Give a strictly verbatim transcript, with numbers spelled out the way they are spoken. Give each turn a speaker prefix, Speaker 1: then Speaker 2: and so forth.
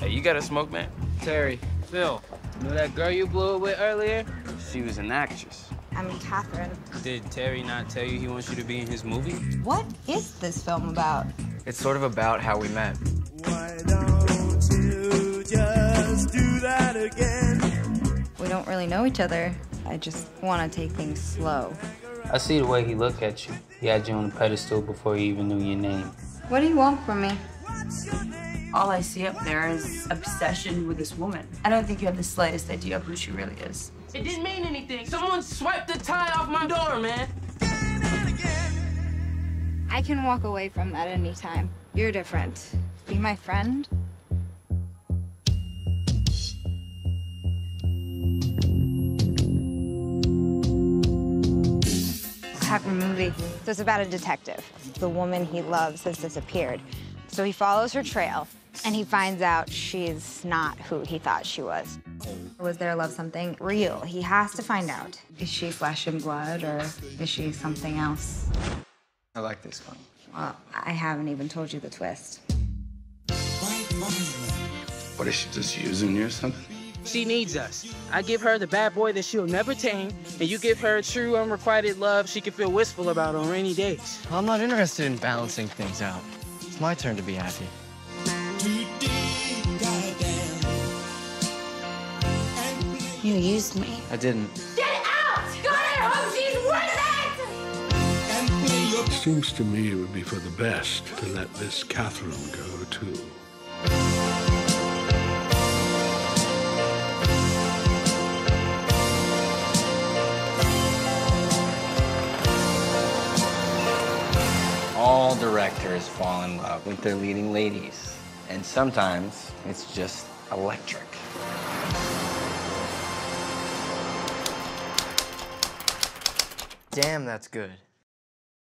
Speaker 1: Hey, you got a smoke, man?
Speaker 2: Terry, Phil, you know that girl you blew it with earlier?
Speaker 1: She was an actress.
Speaker 3: I'm Catherine.
Speaker 2: Did Terry not tell you he wants you to be in his movie?
Speaker 3: What is this film about?
Speaker 1: It's sort of about how we met.
Speaker 4: Why don't you just do that again?
Speaker 3: We don't really know each other. I just want to take things slow.
Speaker 2: I see the way he looked at you. He had you on the pedestal before he even knew your name.
Speaker 3: What do you want from me?
Speaker 5: All I see up there is obsession with this woman. I don't think you have the slightest idea of who she really is.
Speaker 6: It didn't mean anything. Someone swiped the tie off my door, man.
Speaker 3: I can walk away from that anytime. You're different. Be my friend. Type of movie. So it's about a detective. The woman he loves has disappeared. So he follows her trail, and he finds out she's not who he thought she was. Was their love something real? He has to find out. Is she flesh and blood, or is she something else?
Speaker 1: I like this one.
Speaker 3: Well, I haven't even told you the twist.
Speaker 7: What, is she just using you or something?
Speaker 6: She needs us. I give her the bad boy that she'll never tame, and you give her true, unrequited love she can feel wistful about on rainy days.
Speaker 1: I'm not interested in balancing things out. It's my turn to be happy.
Speaker 5: You used me.
Speaker 1: I didn't.
Speaker 3: Get out! Go to her home, she's worth it!
Speaker 7: Seems to me it would be for the best to let this Catherine go, too.
Speaker 1: All directors fall in love with their leading ladies. And sometimes it's just electric. Damn, that's good.